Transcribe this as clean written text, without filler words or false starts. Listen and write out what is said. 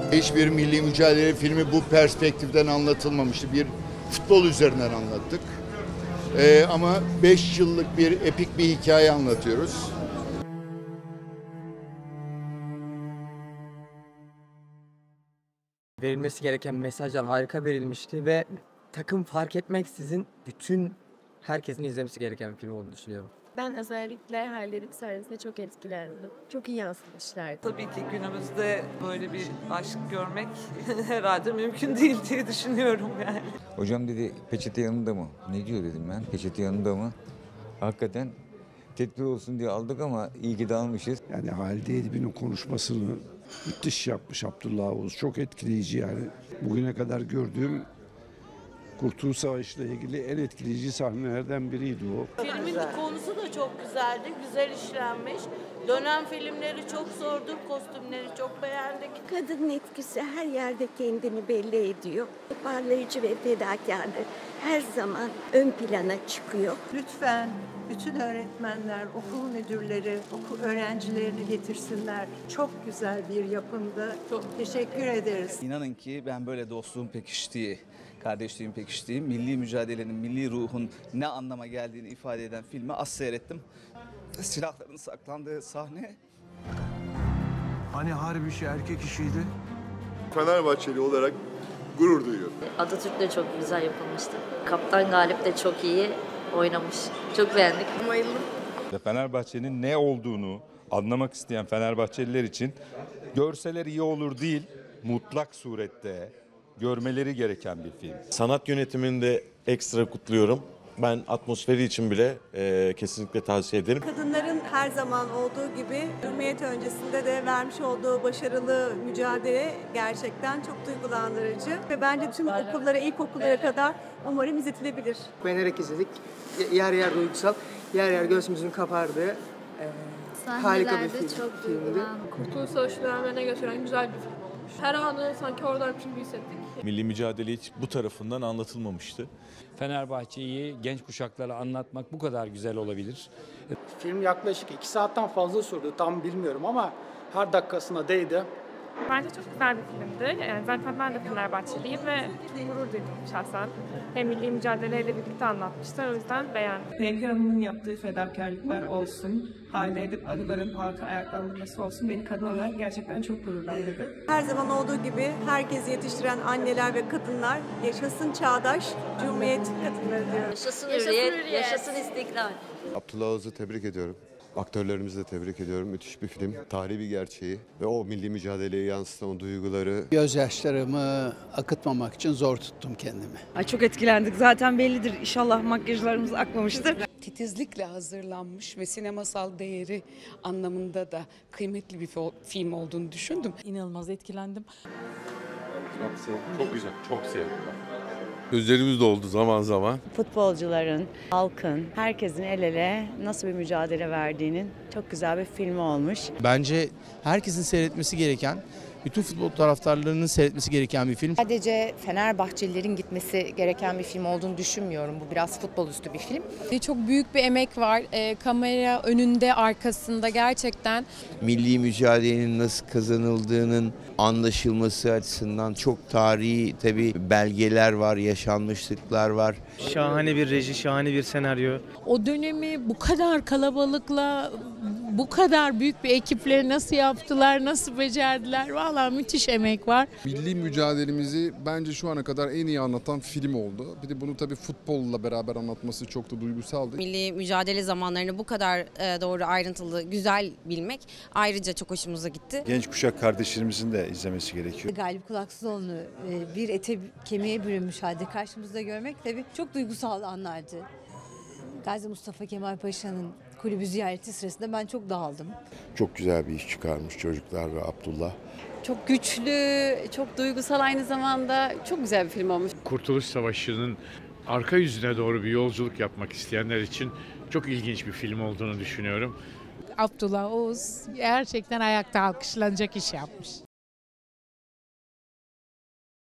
Hiçbir milli mücadele filmi bu perspektiften anlatılmamıştı. Bir futbol üzerinden anlattık. Ama 5 yıllık bir epik bir hikaye anlatıyoruz. Verilmesi gereken mesajlar harika verilmişti ve takım fark etmeksizin bütün herkesin izlemesi gereken bir film olduğunu düşünüyorum. Ben özellikle hallerin sayesinde çok etkilendim. Çok iyi yansıtmışlardı. Tabii ki günümüzde böyle bir aşk görmek herhalde mümkün değil diye düşünüyorum yani. Hocam dedi peçete yanında mı? Ne diyor dedim ben, peçete yanında mı? Hakikaten tedbir olsun diye aldık ama iyi ki de almışız. Yani Halide Edip'in konuşmasını müthiş yapmış Abdullah Oğuz. Çok etkileyici yani. Bugüne kadar gördüğüm Kurtuluş Savaşı ile ilgili en etkileyici sahnelerden biriydi o. Filmin konusu da çok güzeldi, güzel işlenmiş. Dönem filmleri çok zordu, kostümleri çok beğendik. Kadının etkisi her yerde kendini belli ediyor. Parlayıcı ve fedakarlığı her zaman ön plana çıkıyor. Lütfen bütün öğretmenler, okul müdürleri, okul öğrencilerini getirsinler. Çok güzel bir yapımdı. Çok teşekkür ederiz. İnanın ki ben böyle dostluğun pekiştiği, kardeşliğin pekiştiği, milli mücadelenin, milli ruhun ne anlama geldiğini ifade eden filmi az seyrettim. Silahların saklandığı sahne. Hani harbi işi erkek işiydi? Fenerbahçeli olarak gurur duyuyorum. Atatürk de çok güzel yapılmıştı. Kaptan Galip de çok iyi oynamış. Çok beğendik. Bayıldım. Fenerbahçe'nin ne olduğunu anlamak isteyen Fenerbahçeliler için görseler iyi olur değil, mutlak surette görmeleri gereken bir film. Sanat yönetimini de ekstra kutluyorum. Ben atmosferi için bile kesinlikle tavsiye ederim. Kadınların her zaman olduğu gibi Cumhuriyet öncesinde de vermiş olduğu başarılı mücadele gerçekten çok duygulandırıcı. Ve bence tüm okullara, ilkokullara kadar umarım izletilebilir. Beğenerek izledik. Yer yer duygusal, yer yer göğsümüzün kapardığı harika bir filmdi. Kurtuluş Savaşı dönemlerine götüren güzel bir film olmuş. Her anı sanki oradaymış gibi hissettik. Milli mücadele hiç bu tarafından anlatılmamıştı. Fenerbahçe'yi genç kuşaklara anlatmak bu kadar güzel olabilir. Film yaklaşık 2 saatten fazla sürdü, tam bilmiyorum ama her dakikasına değdi. Bence çok güzel bir filmdi. Yani zaten ben de Fenerbahçeliyim ve gurur duydum şahsen. Hem milli mücadeleyle birlikte anlatmışlar, o yüzden beğendim. Renkli Hanım'ın yaptığı fedakarlıklar olsun, Halide Edip arıların halka ayaklandırması olsun beni kadın olarak gerçekten çok gururlandırdı. Her zaman olduğu gibi herkesi yetiştiren anneler ve kadınlar yaşasın çağdaş Cumhuriyet kadınları diyor. Yaşasın hürriyet, yaşasın istiklal. Abdullah Oğuz'u tebrik ediyorum. Aktörlerimizi de tebrik ediyorum. Müthiş bir film. Tarihi bir gerçeği ve o milli mücadeleyi yansıtan o duyguları. Gözyaşlarımı akıtmamak için zor tuttum kendimi. Ay çok etkilendik. Zaten bellidir. İnşallah makyajlarımız akmamıştır. Titizlikle hazırlanmış ve sinemasal değeri anlamında da kıymetli bir film olduğunu düşündüm. İnanılmaz etkilendim. Çok güzel, çok sevdim. Gözlerimiz doldu zaman zaman. Futbolcuların, halkın, herkesin el ele nasıl bir mücadele verdiğinin çok güzel bir filmi olmuş. Bence herkesin seyretmesi gereken, bütün futbol taraftarlarının seyretmesi gereken bir film. Sadece Fenerbahçelilerin gitmesi gereken bir film olduğunu düşünmüyorum. Bu biraz futbol üstü bir film. Çok büyük bir emek var. Kamera önünde, arkasında gerçekten. Milli mücadelenin nasıl kazanıldığının anlaşılması açısından çok tarihi tabii belgeler var, yaşanmışlıklar var. Şahane bir reji, şahane bir senaryo. O dönemi bu kadar kalabalıkla, bu kadar büyük bir ekiple nasıl yaptılar, nasıl becerdiler? Vallahi müthiş emek var. Milli mücadelemizi bence şu ana kadar en iyi anlatan film oldu. Bir de bunu tabii futbolla beraber anlatması çok da duygusaldı. Milli mücadele zamanlarını bu kadar doğru, ayrıntılı, güzel bilmek ayrıca çok hoşumuza gitti. Genç kuşak kardeşlerimizin de izlemesi gerekiyor. Galip Kulaksızoğlu'nu bir ete kemiğe bürünmüş halde karşımızda görmek tabii çok duygusal anlardı. Gazi Mustafa Kemal Paşa'nın kulübü ziyareti sırasında ben çok dağıldım. Çok güzel bir iş çıkarmış çocuklar ve Abdullah. Çok güçlü, çok duygusal, aynı zamanda çok güzel bir film olmuş. Kurtuluş Savaşı'nın arka yüzüne doğru bir yolculuk yapmak isteyenler için çok ilginç bir film olduğunu düşünüyorum. Abdullah Oğuz gerçekten ayakta alkışlanacak iş yapmış.